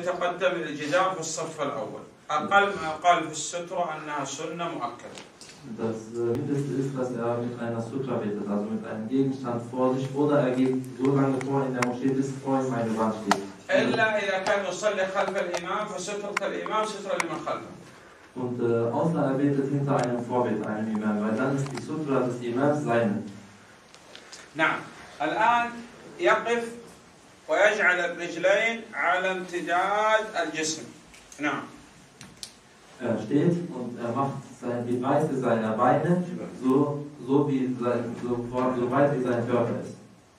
يتقدم إلى الجدار في الصف الأول. أقل ما قال في السترة أنها سنة مؤكدة. Das Mindeste ist, dass mit einer Sutra betet, also mit einem Gegenstand vor sich, oder geht so lange vor in der Moschee, bis vor ihm eine Wand steht. إلا إذا كان يصلي خلف الإمام فسترة الإمام سترة لمن خلفه. Und außer betet hinter einem Vorbild, einem Imam, weil dann ist die Sutra des Imams seine. نعم. الآن يقف ويجعل الرجلين على امتداد الجسم. نعم. Steht und macht die Breite seiner Beine so weit wie sein Körper ist.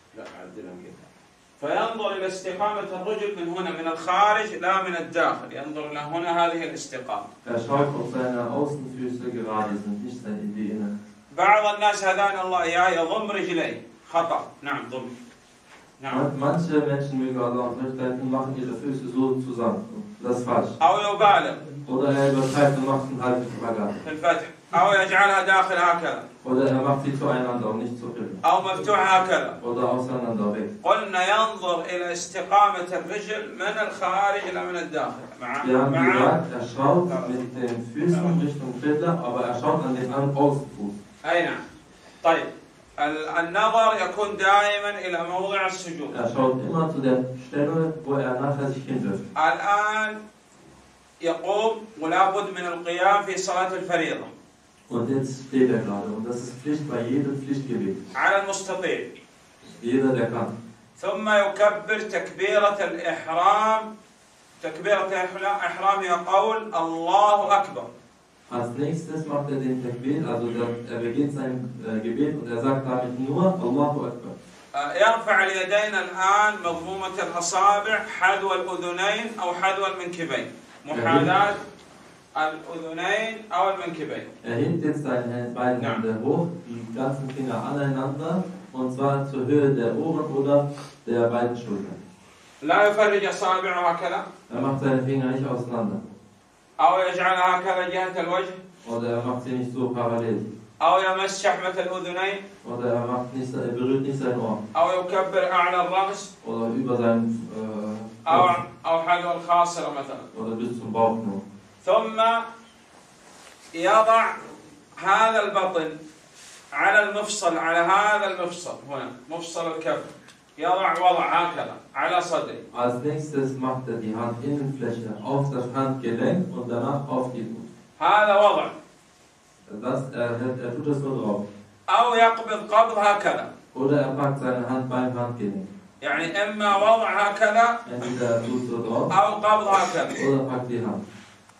فينظر إلى استقامة الرجل من هنا من الخارج لا من الداخل. ينظر إلى هنا هذه الاستقامة. Schaut, ob seine Außenfüße gerade sind, nicht die Inneren. بعض الناس هدانا الله إياه يضم رجليه. خطأ. نعم ضم. نعم. Manche Menschen mögen Allah und machen ihre Füße so zusammen. Das ist falsch. أو يبالغ. Oder übertreibt und macht einen halben Spagat. في الفتح. أو يجعلها داخل هكذا. Oder macht sie zueinander und nicht zu viel. أو مفتوح هكذا. Oder auseinander weg. قلنا ينظر إلى استقامة الرجل من الخارج لا من الداخل. Wir haben gesagt, schaut mit den Füßen Richtung Qibla, aber schaut an den Außenfuß. أي نعم. طيب. النظر يكون دائما إلى موضع السجود. Schaut immer zu der Stelle, wo nachher sich hinwirft. الآن يقوم ولا بد من القيام في صلاة الفريضة. Und jetzt steht gerade und das ist Pflicht bei jedem Pflichtgebet. على المستطيع. Jeder der kann. ثم يكبر تكبيرة الإحرام. تكبيرة الإحرام هي قول الله أكبر. Als nächstes macht den Takbir, also beginnt sein Gebet und sagt damit nur Allahu Akbar. يرفع اليدين الآن مضمومة الأصابع حذو الأذنين أو حذو المنكبين. محاذاة الأذنين أو المنكبين. Hebt jetzt seine beiden Hände hoch, die ganzen Finger aneinander, und zwar zur Höhe der Ohren oder der beiden Schultern. لا يفرج أصابعه هكذا. Macht seine Finger nicht auseinander. أو يجعلها هكذا جهة الوجه. Oder macht sie nicht so parallel. أو يمس شحمة الأذنين. Oder berührt nicht sein Ohr. أو يكبر أعلى الرأس. Oder über sein أو حذو الخاصرة مثلا. Oder bis zum Bauch nur. ثم يضع هذا البطن على المفصل على هذا المفصل هنا مفصل الكف. يضع وضع هكذا على صدره. Als nächstes macht die Handinnenfläche auf das Handgelenk und danach auf die Brust. هذا وضع. Er tut das nur drauf. أو يقبض قبض هكذا. Oder packt seine Hand beim Handgelenk. يعني إما وضع هكذا. Entweder tut so drauf. أو قبض هكذا. Oder packt die Hand.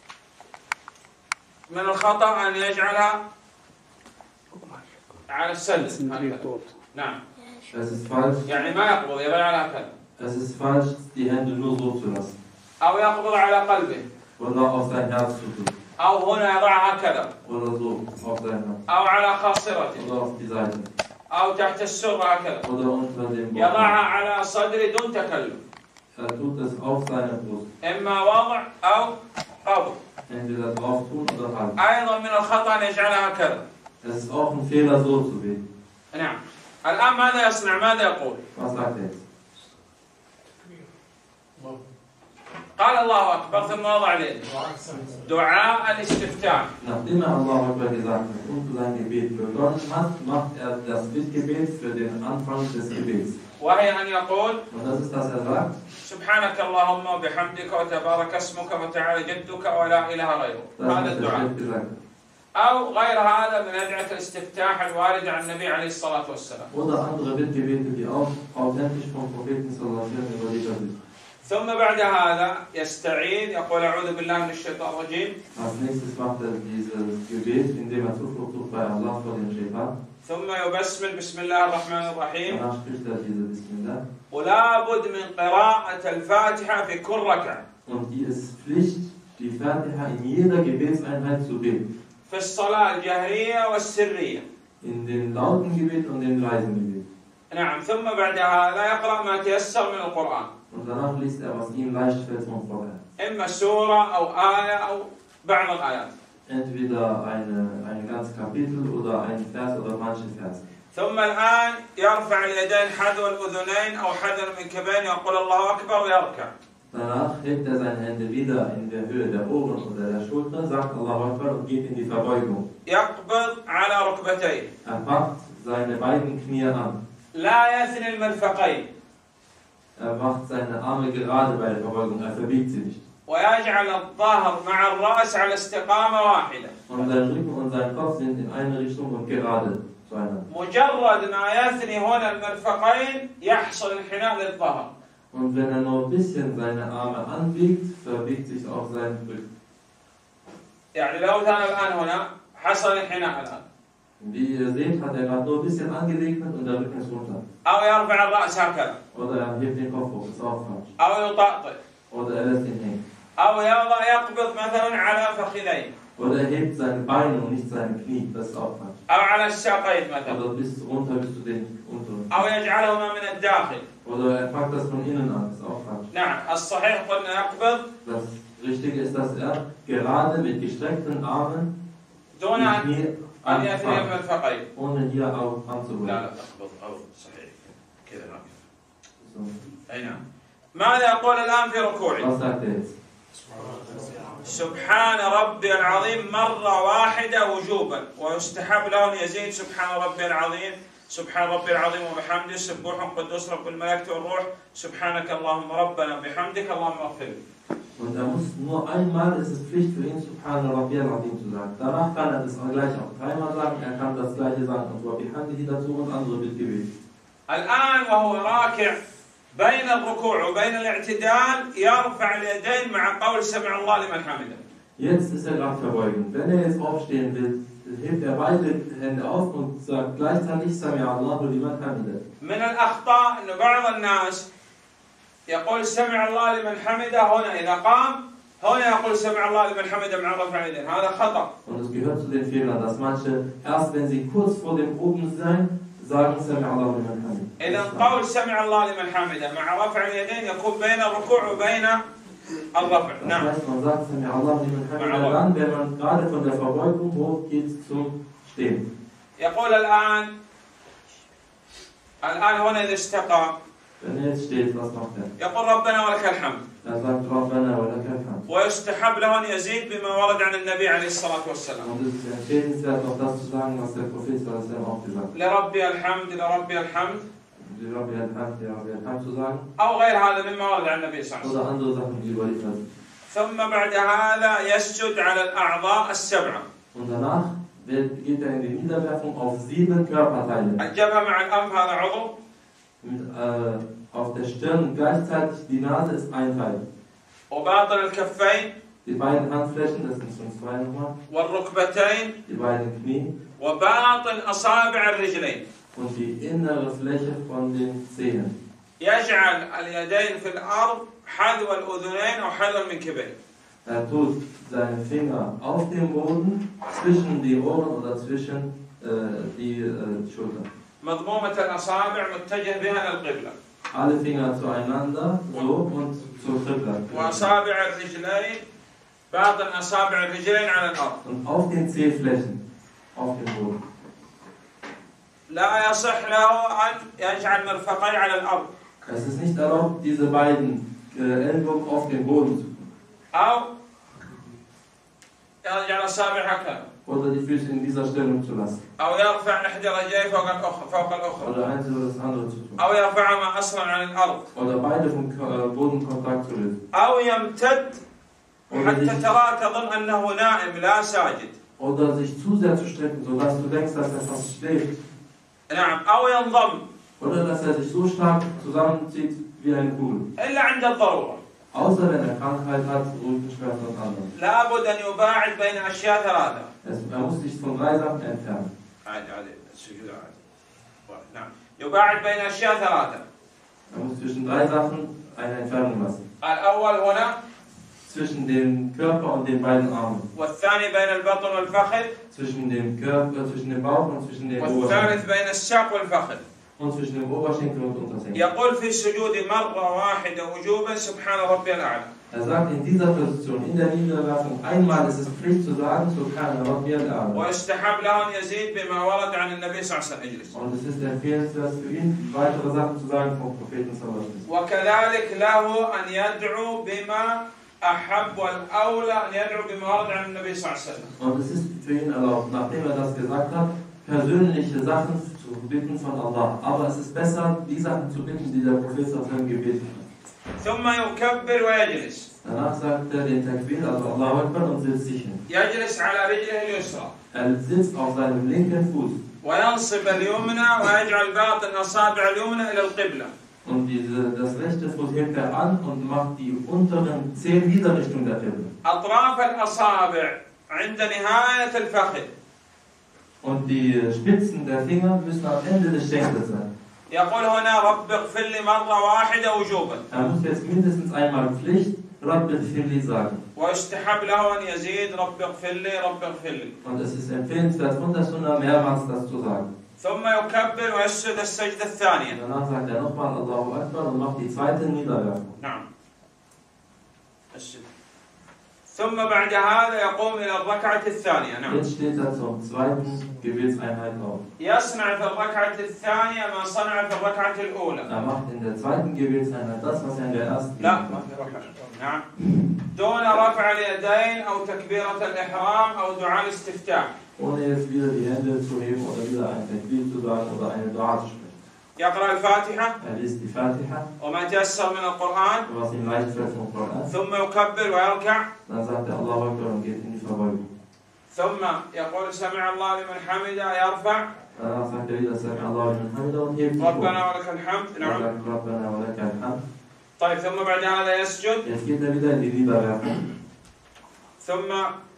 من الخطأ أن يجعلها على السلم. نعم. Es ist falsch. يعني ما يقبض يضع هكذا. Es ist falsch, die Hände nur so zu lassen. أو يقبض على قلبه. Oder auf sein Herz zu tun. أو هنا يضعها هكذا. Oder so auf sein Herz. أو على خاصرته. Oder auf die Seite. أو تحت السرة هكذا. Oder unter dem Bauch. يضعها على صدره دون تكلف. Tut es auf seine Brust. إما وضع أو قبض. Entweder drauf tun oder halten. أيضا من الخطأ أن يجعلها هكذا. Es ist auch ein Fehler, so zu beten. نعم. الآن ماذا يصنع؟ ماذا يقول؟ Was sagt er jetzt? قال الله أكبر ثم وضع اليد. دعاء الاستفتاح. Nachdem Allah Akbar gesagt hat und sein Gebet begonnen hat, macht das Bittgebet für den Anfang des Gebets. وهي أن يقول. Und das ist, dass sagt. سبحانك اللهم وبحمدك وتبارك اسمك وتعالى جدك ولا إله غيرك. هذا الدعاء. أو غير هذا من أدعية الاستفتاح الواردة عن النبي عليه الصلاة والسلام. Oder andere Bittgebete, die auch authentisch vom Propheten sallallahu alaihi wasallam überliefert sind. ثم بعد هذا يستعيذ يقول أعوذ بالله من الشيطان الرجيم. Als nächstes macht dieses Gebet, indem Zuflucht sucht bei Allah vor dem Shaitan. ثم يبسمل بسم الله الرحمن الرحيم. Danach spricht diese Bismillah. ولا بد من قراءة الفاتحة في كل ركعة. Und die ist Pflicht, die Fatiha in jeder Gebetseinheit zu beten. في الصلاة الجهرية والسرية. In den lauten Gebet und den leisen Gebet. نعم. ثم بعد هذا يقرأ ما تيسر من القرآن. Und danach liest was ihm leicht fällt vom Vorher. إما سورة أو آية أو بعض الآيات. Entweder ein ganzes Kapitel oder ein Vers oder manche Verse. ثم الآن يرفع اليدين حذو الأذنين أو حذو المنكبين يقول الله أكبر ويركع. Danach hebt er seine Hände wieder in der Höhe der Ohren oder der Schulter, sagt Allahu Akbar und geht in die Verbeugung. يقبض على ركبتيه. Er packt seine beiden Knie an. لا يثني المرفقين. Er macht seine Arme gerade bei der Verbeugung, er verbiegt sie nicht. ويجعل الظهر مع الرأس على استقامة واحدة. Und sein Rücken und sein Kopf sind in eine Richtung und gerade zueinander. مجرد ما يثني هنا المرفقين يحصل انحناء للظهر. Und wenn er nur ein bisschen seine Arme anbiegt, verbiegt sich auch sein Rücken. يعني لو كان الآن هنا حصل انحناء الآن. Wie ihr seht, hat er gerade nur ein bisschen angelegt und der Rücken ist runter. أو يرفع الرأس هكذا. Oder er hebt den Kopf hoch, ist auch falsch. أو يطأطئ. Oder er lässt ihn hängen. أو يقبض مثلا على فخذيه. Oder er hebt seine Beine und nicht seine Knie, das ist auch falsch. أو على الساقين مثلا. Oder bis runter bis zu den unteren. أو يجعلهما من الداخل. Oder er packt das von innen an, das ist auch falsch. نعم الصحيح قلنا يقبض. Das Richtige ist, dass er gerade mit gestreckten Armen دون die Knie أن يثني anfasst, المرفقين. ohne hier auch anzuholen. لا تقبض أو صحيح كذا نعم. So. أي نعم. ماذا يقول الآن في ركوعه؟ Was sagt er jetzt? سبحان ربي العظيم مرة واحدة وجوبا ويستحب له أن يزيد سبحان ربي العظيم سبحان ربي العظيم وبحمده سبوح قدوس رب الملائكة والروح سبحانك اللهم ربنا بحمدك اللهم اغفر لي. Und er muss nur einmal, es ist Pflicht für ihn, Subhana Rabbiyal Azim zu sagen. Danach kann er das gleich auch dreimal sagen, er kann das gleiche sagen und Rabbihamdihi dazu und andere Bittgebete. الآن وهو راكع بين الركوع وبين الاعتدال يرفع اليدين مع قول سمع الله لمن حمده. Jetzt ist er gerade verbeugend. Wenn er jetzt aufstehen will, hebt er beide Hände auf und sagt gleichzeitig Sami'a Allahu liman hamidah. من الأخطاء أن بعض الناس يقول سمع الله لمن حمده هنا إذا قام هنا يقول سمع الله لمن حمده مع رفع اليدين هذا خطأ. Und es gehört zu den Fehlern, dass manche erst wenn sie kurz vor dem Oben sein, sagen Sami'a Allahu liman hamidah. إذا قول سمع الله لمن حمده مع رفع اليدين يكون بين الركوع وبين الرفع. نعم. Das heißt, man sagt Sami'a Allahu liman hamidah dann, wenn man gerade von der Verbeugung hochgeht zum Stehen. يقول الآن هنا إذا استقام Wenn er jetzt steht, was macht er? يقول ربنا ولك الحمد. Er sagt Rabbana wa lakal hamd. ويستحب له أن يزيد بما ورد عن النبي عليه الصلاة والسلام. Und es ist empfehlenswert, auch das zu sagen, was der Prophet auch gesagt hat. لربي الحمد لربي الحمد. Rabbi al-Hamd zu sagen. أو غير هذا مما ورد عن النبي صلى الله عليه وسلم. Oder andere Sachen, die überliefert sind. ثم بعد هذا يسجد على الأعضاء السبعة. Und danach geht er in die Niederwerfung auf 7 Körperteile. الجبهة مع الأنف هذا عضو. Auf der Stirn gleichzeitig die Nase ist ein Teil. وباطن الكفين. Die beiden Handflächen, das sind schon 2 nochmal. والركبتين. Die beiden Knie. وباطن أصابع الرجلين. Und die innere Fläche von den Zehen. يجعل اليدين في الأرض حذو الأذنين أو حذو المنكبين. Er tut seine Finger auf dem Boden, zwischen die Ohren oder zwischen die Schultern. مضمومة الأصابع متجه بها للقبلة. Alle Finger zueinander, so und zur Qibla. وأصابع الرجلين باطن أصابع الرجلين على الأرض. Und auf den Zehflächen, auf dem Boden. لا يصح له أن يجعل مرفقيه على الأرض. Es ist nicht erlaubt, diese beiden Ellbogen auf den Boden zu tun. أو يجعل أصابع هكذا. Oder die Füße in dieser Stellung zu lassen. أو يرفع إحدى رجليه فوق الأخرى. Oder eins oder das andere zu tun. أو يرفعهما أصلا عن الأرض. Oder beide vom Bodenkontakt zu lösen. أو يمتد حتى ترى تظن أنه نائم لا ساجد. Oder sich zu sehr zu strecken, sodass du denkst, dass er fast schläft. نعم. أو ينضم. Oder dass er sich so stark zusammenzieht wie eine Kugel. إلا عند الضرورة. Außer wenn er Krankheit hat, Rückenschmerzen und anderes. لابد أن يباعد بين أشياء ثلاثة. Er muss sich von 3 Sachen entfernen. عادي السجود عادي. نعم. يباعد بين أشياء ثلاثة. Er muss zwischen 3 Sachen eine Entfernung lassen. الأول هنا. Zwischen dem Körper und den beiden Armen. والثاني بين البطن والفخذ. Zwischen dem Körper, zwischen dem Bauch und zwischen dem والثالث Oberschenkel. بين الساق والفخذ. Und zwischen dem Oberschenkel und Unterschenkel. يقول في السجود مرة واحدة وجوبا سبحان ربي الأعلى. Er sagt in dieser Position, in der Niederlassung, einmal ist es Pflicht zu sagen, Subhana Rabbiyal A'la. ويستحب له أن يزيد بما ورد عن النبي صلى الله عليه وسلم. اجلس. Und es ist empfehlenswert für ihn, weitere Sachen zu sagen vom Propheten sallallahu alaihi wasallam. وكذلك له أن يدعو بما أحب والأولى أن يدعو بما ورد عن النبي صلى الله عليه وسلم. Und es ist für ihn erlaubt, nachdem das gesagt hat, persönliche Sachen zu bitten von Allah. Aber es ist besser, die Sachen zu bitten, die der Prophet sallallahu alaihi wasallam gebeten hat. ثم يكبر ويجلس. Danach sagt er den Takbir, also Allahu Akbar, und setzt sich hin. يجلس على رجله اليسرى. Er sitzt auf seinem linken Fuß. وينصب اليمنى ويجعل باطن أصابع اليمنى إلى القبلة. Und das rechte Fuß hebt er an und macht die unteren Zehen wieder Richtung der Qibla. أطراف الأصابع عند نهاية الفخذ. Und die Spitzen der Finger müssen am Ende des Schenkels sein. يقول هنا رب اغفر لي مرة واحدة وجوبا. Er muss jetzt mindestens einmal Pflicht Rabbi ighfirli sagen. ويستحب له أن يزيد رب اغفر لي رب اغفر لي. Und es ist empfehlenswert von der Sunna mehrmals das zu sagen. ثم يكبر ويسجد السجدة الثانية. Danach sagt er nochmal Allahu Akbar und macht die zweite Niederwerfung. نعم. ثم بعد هذا يقوم إلى الركعة الثانية. نعم. Jetzt steht er zur zweiten Gebetseinheit auf. يصنع في الركعة الثانية ما صنع في الركعة الأولى. Er macht in der zweiten Gebetseinheit das, was er in der ersten لا ما في ركعة. نعم. دون رفع اليدين أو تكبيرة الإحرام أو دعاء الاستفتاح. Ohne jetzt wieder die Hände zu heben oder wieder ein Takbir zu sagen oder eine Dua zu sprechen. يقرأ الفاتحة. Er liest die Fatiha. وما تيسر من القرآن. Was ihm leicht fällt vom Koran. ثم يكبر ويركع. Dann sagt er Allahu Akbar und geht in die Verbeugung. ثم يقول سمع الله لمن حمده يرفع. Danach sagt er wieder Sami Allahu liman hamida und hebt sich hoch. ربنا ولك الحمد. نعم. Rabbana wa lakal hamd. طيب ثم بعد هذا يسجد. Jetzt geht er wieder in die Niederwerfung. ثم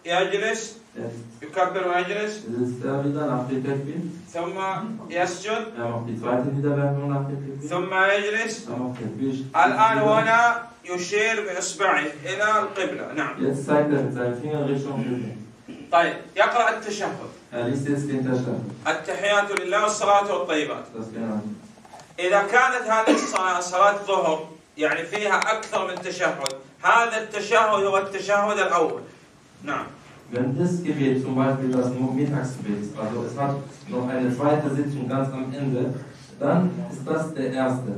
يجلس. Jetzt يكبر ويجلس. sitzt er wieder nach dem Takbir. ثم يسجد. Er macht die zweite Niederwerfung nach dem Takbir. ثم يجلس. Er macht Takbir. الآن هنا يشير بإصبعه إلى القبلة. نعم. Jetzt zeigt er mit seinem Finger Richtung Qibla. طيب يقرأ التشهد. Er liest jetzt den Tashahhud. التحيات لله والصلاة والطيبات. Das genannt. إذا كانت هذه الصلاة صلاة ظهر يعني فيها أكثر من تشهد، هذا التشهد هو التشهد الأول. نعم. Wenn das Gebet zum Beispiel das Mittagsgebet ist, also es hat noch eine zweite Sitzung ganz am Ende, dann ist das der erste.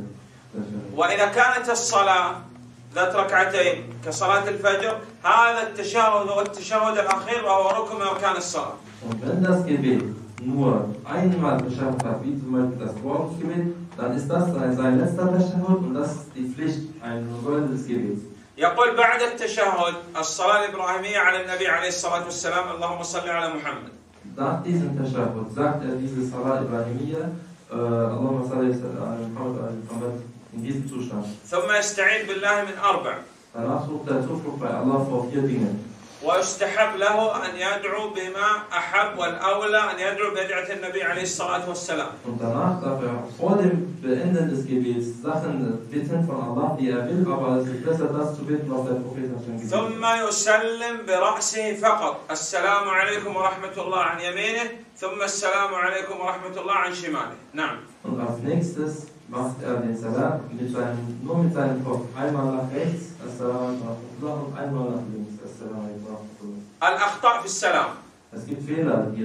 وإذا كانت الصلاة ذات ركعتين كصلاة الفجر، هذا التشهد هو التشهد الأخير وهو ركن من أركان الصلاة. Und wenn das Gebet nur einmal geschafft hat, wie zum Beispiel das Morgensgebet, dann ist das sein letzter Tashahhud und das ist die Pflicht, eine Säule des Gebets. يقول بعد التشهد الصلاة الإبراهيمية على النبي عليه الصلاة والسلام اللهم صل على محمد. Nach diesem Tashahhud sagt er diese Salat Ibrahimiyya, Allahumma salli ala Muhammad, in diesem Zustand. ثم يستعيذ بالله من أربع. Danach sucht er Zuflucht bei Allah vor 4 Dingen. ويستحب له أن يدعو بما أحب والأولى أن يدعو بدعة النبي عليه الصلاة والسلام. Und danach darf er vor dem Beenden des Gebets Sachen bitten von Allah, die er will, aber es ist besser, das zu bitten, was der Prophet schon gesagt hat. ثم يسلم برأسه فقط السلام عليكم ورحمة الله عن يمينه ثم السلام عليكم ورحمة الله عن شماله. نعم. Und als nächstes macht er den Salat nur mit seinem Kopf. Einmal nach rechts, Assalamu alaikum, und einmal nach links, Assalamu alaikum. الأخطاء في السلام. Es gibt Fehler hier.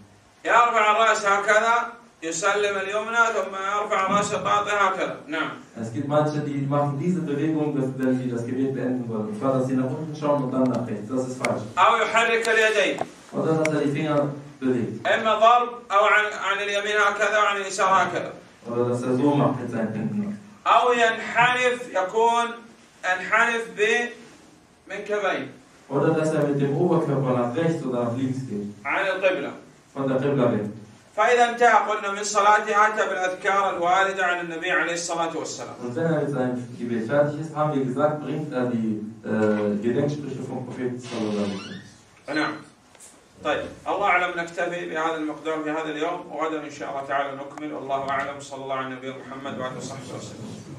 يرفع الرأس هكذا يسلم اليمنى ثم يرفع الرأس القاطع هكذا. نعم. Es gibt manche, die machen diese Bewegung, wenn sie das Gebet beenden wollen. Und zwar, dass sie nach unten schauen und dann nach rechts. Das ist falsch. أو يحرك اليدين. Oder dass er die Finger bewegt. إما ضرب أو عن اليمين هكذا وعن اليسار هكذا. Oder dass er so macht mit seinen Händen. أو ينحرف يكون انحرف بمنكبين. Oder dass er mit dem Oberkörper nach rechts oder nach links geht. عن القبلة. Von der Qibla weg. فإذا انتهى قلنا من صلاته أتى بالأذكار الواردة عن النبي عليه الصلاة والسلام. Und wenn er mit seinem Gebet fertig ist, haben wir gesagt, bringt er die Gedenksprüche vom Propheten sallallahu alaihi wasallam. نعم. طيب الله أعلم نكتفي بهذا المقدار في هذا اليوم وغدا إن شاء الله تعالى نكمل والله أعلم صلى الله على النبي محمد وعلى آله وصحبه وسلم.